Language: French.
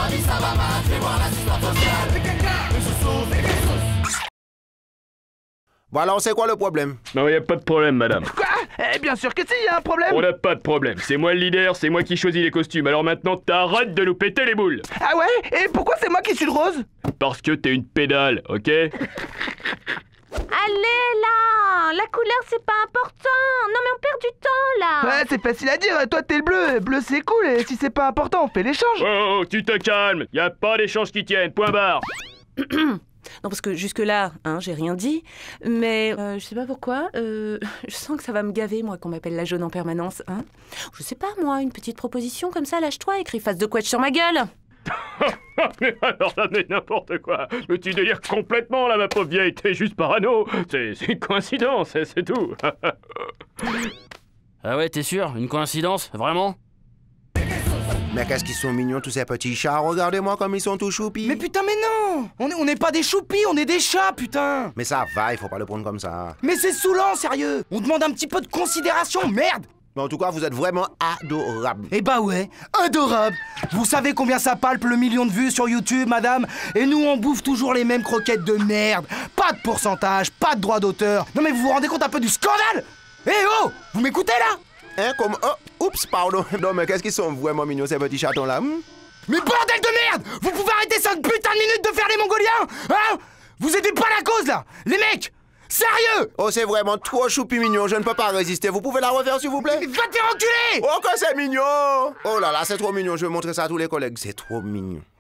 Bon alors, c'est quoi le problème? Non, y a pas de problème, madame. Quoi? Eh bien sûr que si, y a un problème. On n'a pas de problème. C'est moi le leader, c'est moi qui choisis les costumes. Alors maintenant, t'arrêtes de nous péter les boules. Ah ouais? Et pourquoi c'est moi qui suis le rose? Parce que t'es une pédale, ok? Allez là, la couleur c'est pas important. Non mais on perd du temps là. Ouais, c'est facile à dire, toi t'es le bleu. Bleu c'est cool, et si c'est pas important, on fait l'échange. Oh, tu te calmes. Y a pas d'échange qui tienne, point barre. Non, parce que jusque-là, hein, j'ai rien dit, mais je sais pas pourquoi, je sens que ça va me gaver, moi, qu'on m'appelle la jaune en permanence, hein. Je sais pas, moi, une petite proposition comme ça, lâche-toi, écris face de couette sur ma gueule. Mais alors là, mais n'importe quoi. Mais tu délires complètement, là, ma pauvre vieille. T'es juste parano. C'est une coïncidence, c'est tout. Ah ouais, t'es sûr? Une coïncidence? Vraiment? Mais qu'est-ce qu'ils sont mignons tous ces petits chats, regardez-moi comme ils sont tout choupis. Mais putain, mais non! On n'est pas des choupis, on est des chats, putain! Mais ça va, il faut pas le prendre comme ça. Mais c'est saoulant, sérieux! On demande un petit peu de considération, merde! Mais en tout cas, vous êtes vraiment adorable. Eh bah ouais, adorable! Vous savez combien ça palpe le million de vues sur YouTube, madame? Et nous, on bouffe toujours les mêmes croquettes de merde! Pas de pourcentage, pas de droit d'auteur! Non mais vous vous rendez compte un peu du scandale? Eh oh! Vous m'écoutez là? Hein, comme... Oh, oups, pardon. Non, mais qu'est-ce qu'ils sont vraiment mignons, ces petits chatons-là, Mais bordel de merde! Vous pouvez arrêter 5 putains de minutes de faire les Mongoliens? Hein? Vous aidez pas la cause, là! Les mecs! Sérieux! Oh, c'est vraiment trop choupi mignon, je ne peux pas résister. Vous pouvez la refaire, s'il vous plaît? Mais va te faire enculer! Oh, que c'est mignon! Oh là là, c'est trop mignon, je vais montrer ça à tous les collègues. C'est trop mignon.